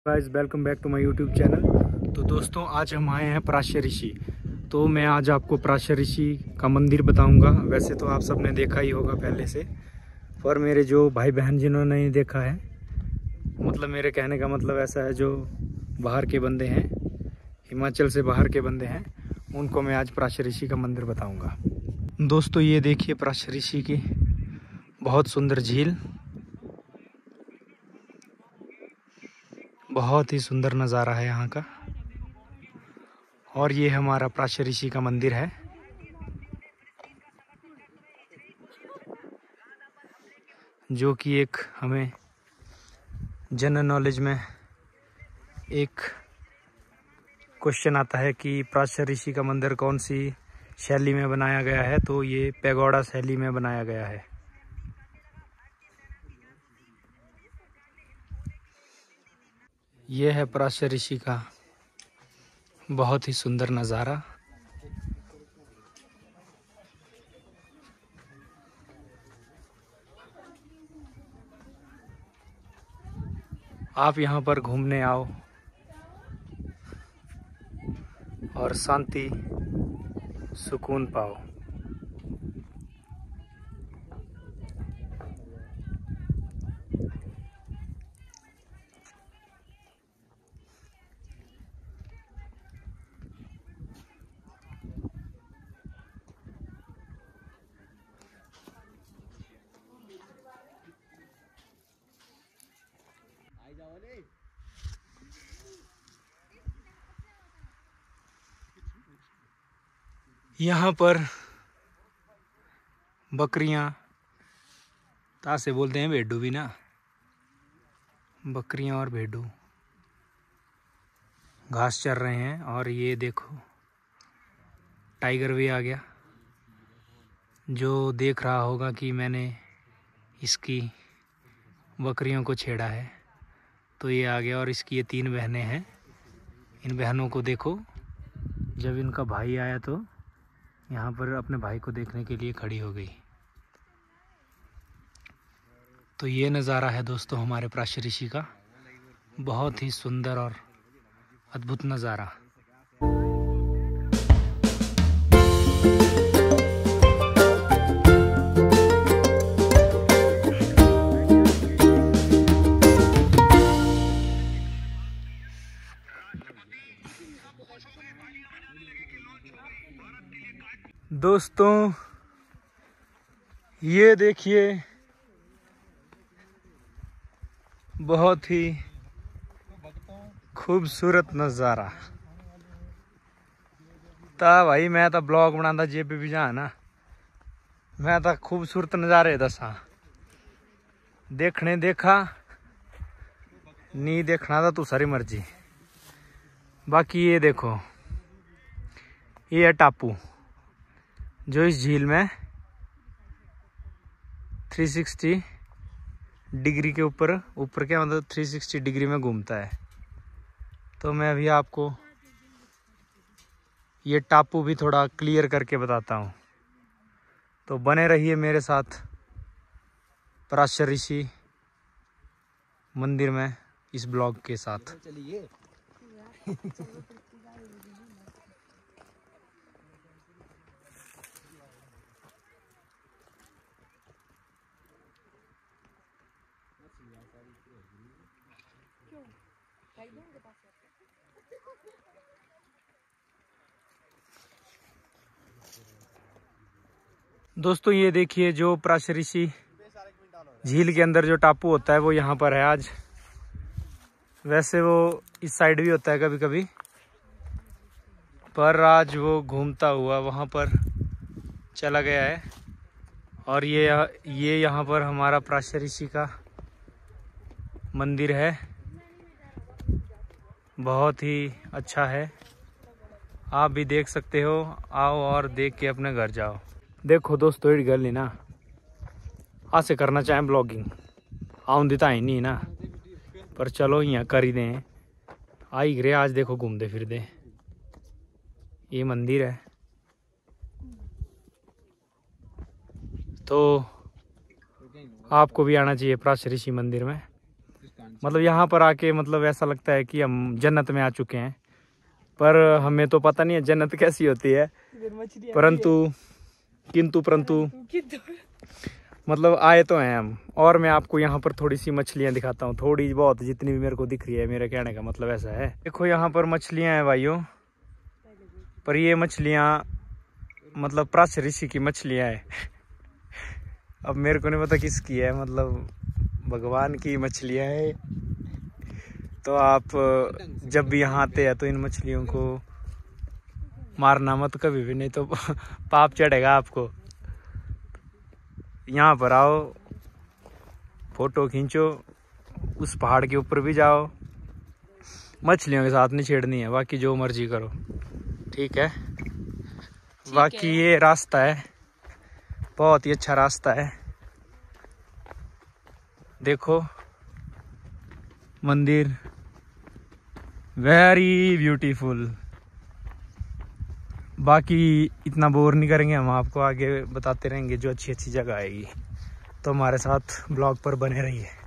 Guys welcome back to my YouTube channel. तो दोस्तों आज हम आए हैं पराशर ऋषि। तो मैं आज आपको पराशर ऋषि का मंदिर बताऊंगा। वैसे तो आप सबने देखा ही होगा पहले से, पर मेरे जो भाई बहन जिन्होंने नहीं देखा है, मतलब मेरे कहने का मतलब ऐसा है, जो बाहर के बंदे हैं, हिमाचल से बाहर के बंदे हैं, उनको मैं आज पराशर ऋषि का मंदिर बताऊँगा। दोस्तों ये देखिए पराशर ऋषि की बहुत सुंदर झील, बहुत ही सुंदर नज़ारा है यहाँ का। और ये हमारा पराशर ऋषि का मंदिर है। जो कि एक हमें जनरल नॉलेज में एक क्वेश्चन आता है कि पराशर ऋषि का मंदिर कौन सी शैली में बनाया गया है, तो ये पैगोडा शैली में बनाया गया है। यह है पराशर ऋषि का बहुत ही सुंदर नज़ारा। आप यहाँ पर घूमने आओ और शांति सुकून पाओ। यहाँ पर बकरियाँ, तासे बोलते हैं भेड़ू भी ना, बकरियाँ और भेड़ू घास चर रहे हैं। और ये देखो टाइगर भी आ गया, जो देख रहा होगा कि मैंने इसकी बकरियों को छेड़ा है, तो ये आ गया। और इसकी ये 3 बहनें हैं। इन बहनों को देखो, जब इनका भाई आया तो यहाँ पर अपने भाई को देखने के लिए खड़ी हो गई। तो ये नज़ारा है दोस्तों हमारे पराशर ऋषि का, बहुत ही सुंदर और अद्भुत नज़ारा। दोस्तों ये देखिए बहुत ही खूबसूरत नज़ारा। ता भाई मैं तो ब्लॉग बनाता जे भी जा ना, मैं तो खूबसूरत नज़ारे दसा। देखने देखा, नहीं देखना तो तू सारी मर्जी। बाकी ये देखो, ये है टापू, जो इस झील में 360 डिग्री के ऊपर क्या मतलब 360 डिग्री में घूमता है। तो मैं अभी आपको ये टापू भी थोड़ा क्लियर करके बताता हूँ, तो बने रहिए मेरे साथ पराशर ऋषि मंदिर में इस ब्लॉग के साथ। दोस्तों ये देखिए, जो पराशर ऋषि झील के अंदर जो टापू होता है वो यहाँ पर है आज। वैसे वो इस साइड भी होता है कभी कभी, पर आज वो घूमता हुआ वहाँ पर चला गया है। और ये यहाँ पर हमारा पराशर ऋषि का मंदिर है, बहुत ही अच्छा है। आप भी देख सकते हो, आओ और देख के अपने घर जाओ। देखो दोस्तों ये गल नहीं ना, आज से करना चाहें ब्लॉगिंग आउंदी तो आई नहीं ना, पर चलो यहाँ कर ही दें। आई गए आज, देखो घूमते फिरते। ये मंदिर है, तो आपको भी आना चाहिए पराशर ऋषि मंदिर में। मतलब यहाँ पर आके मतलब ऐसा लगता है कि हम जन्नत में आ चुके हैं, पर हमें तो पता नहीं है जन्नत कैसी होती है। परंतु मतलब आए तो हैं हम। और मैं आपको यहाँ पर थोड़ी सी मछलियाँ दिखाता हूँ, थोड़ी बहुत जितनी भी मेरे को दिख रही है। मेरे कहने का मतलब ऐसा है, देखो यहाँ पर मछलियाँ हैं भाइयों, पर ये मछलियाँ मतलब पराशर ऋषि की मछलियाँ हैं। अब मेरे को नहीं पता किसकी है, मतलब भगवान की मछलियाँ है। तो आप जब भी यहाँ आते हैं तो इन मछलियों को मारना मत कभी भी, नहीं तो पाप चढ़ेगा आपको। यहाँ पर आओ, फोटो खींचो, उस पहाड़ के ऊपर भी जाओ, मछलियों के साथ नहीं छेड़नी है, बाकी जो मर्जी करो, ठीक है। बाकी ये रास्ता है, बहुत ही अच्छा रास्ता है। देखो मंदिर वेरी ब्यूटीफुल। बाकी इतना बोर नहीं करेंगे हम, आपको आगे बताते रहेंगे जो अच्छी अच्छी जगह आएगी। तो हमारे साथ ब्लॉग पर बने रहिए।